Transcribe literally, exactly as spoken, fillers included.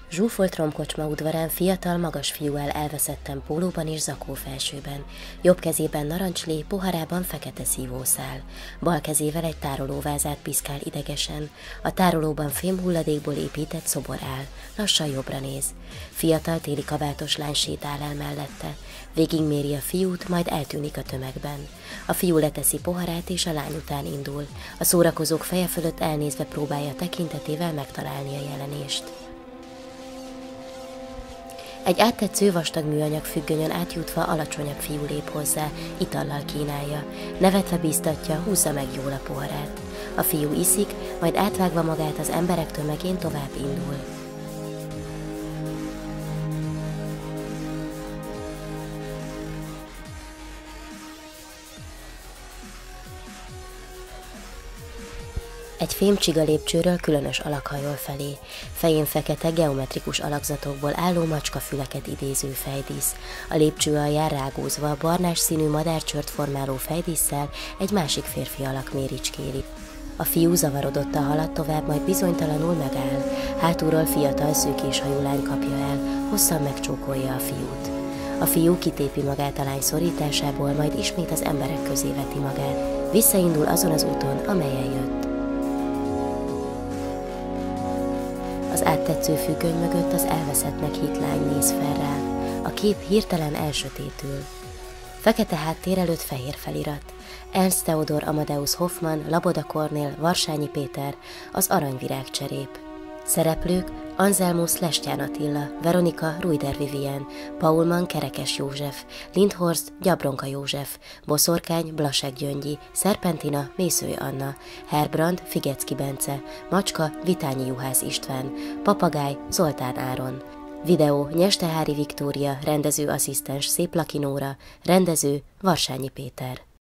Zsúfolt romkocsma udvarán fiatal, magas fiú áll elveszetten pólóban és zakófelsőben. Jobb kezében narancslé, poharában fekete szívószál. Bal kezével egy tárolóvázát piszkál idegesen. A tárolóban fémhulladékból épített szobor áll. Lassan jobbra néz. Fiatal téli kabátos lány sétál el mellette. Végigméri a fiút, majd eltűnik a tömegben. A fiú leteszi poharát és a lány után indul. A szórakozók feje fölött elnézve próbálja tekintetével megtalálni a jelenést. Egy áttetsző vastag műanyag függönyön átjutva alacsonyabb fiú lép hozzá, itallal kínálja. Nevetve bíztatja, húzza meg jól a poharát. A fiú iszik, majd átvágva magát az emberek tömegén tovább indul. Egy fémcsiga lépcsőről különös alak hajol felé. Fején fekete, geometrikus alakzatokból álló macskafüleket idéző fejdísz. A lépcső alján rágózva, barnás színű madárcsört formáló fejdísszel egy másik férfi alak méricskéli. A fiú zavarodottan halad tovább, majd bizonytalanul megáll. Hátulról fiatal, szőkés hajú lány kapja el, hosszan megcsókolja a fiút. A fiú kitépi magát a lány szorításából, majd ismét az emberek közé veti magát. Visszaindul azon az úton, amelyen jött. Az áttetsző függöny mögött az elveszettnek hitt lány néz fel rá. A kép hirtelen elsötétül. Fekete háttér előtt fehér felirat. Ernst Theodor Amadeus Hoffmann, Laboda Kornél, Varsányi Péter, az aranyvirágcserép. Szereplők: Anselmus Lestján Attila, Veronika Ruider Vivien, Paulman Kerekes József, Lindhorst Gyabronka József, Boszorkány Blasek Gyöngyi, Szerpentina Mészői Anna, Herbrand Figecki Bence, Macska Vitányi Juhász István, Papagáj Zoltán Áron. Videó: Nyestehári Viktória, rendező asszisztens Széplaki Nóra, rendező Varsányi Péter.